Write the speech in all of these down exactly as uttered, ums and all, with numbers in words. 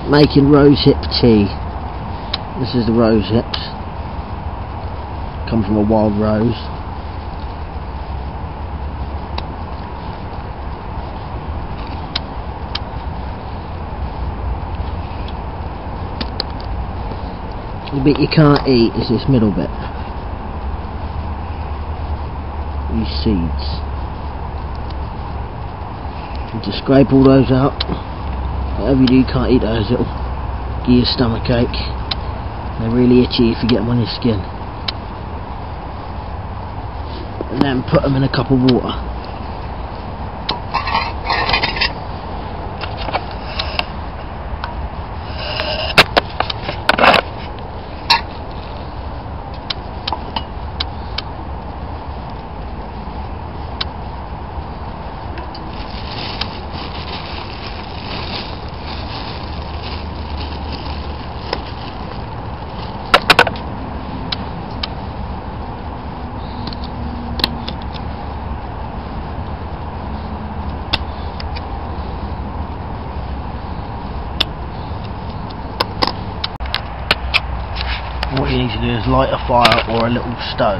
making rosehip tea. This is the rosehips. Come from a wild rose. The bit you can't eat is this middle bit. These seeds. You just scrape all those out. Whatever you do, you can't eat those. It'll give you a stomach ache. They're really itchy if you get them on your skin. And then put them in a cup of water. What you need to do is light a fire or a little stove.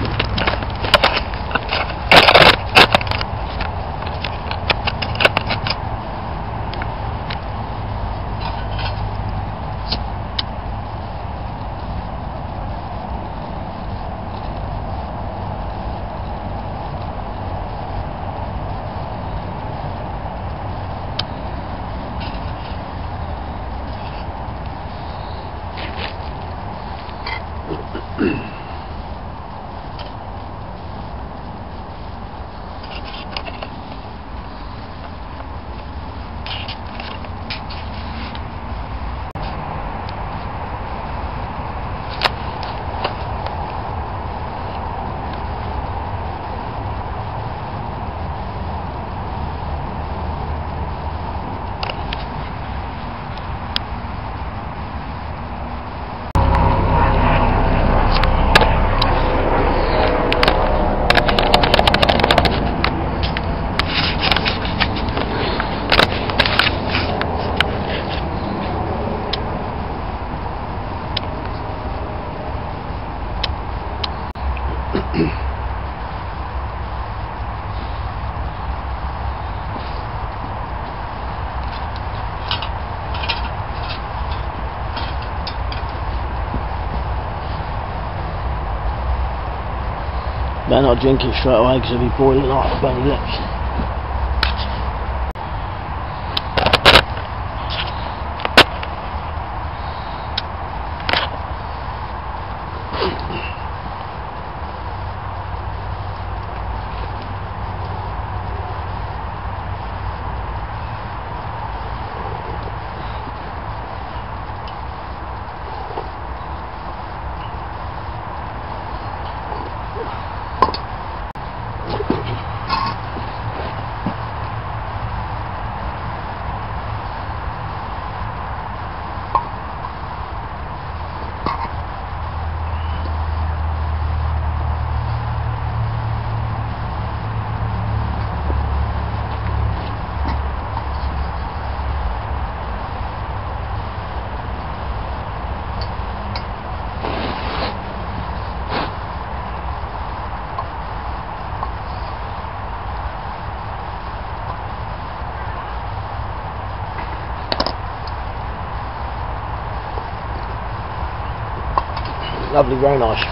Better not drink it straight away because it'll be boiling off, burn your lips. Lovely, very nice.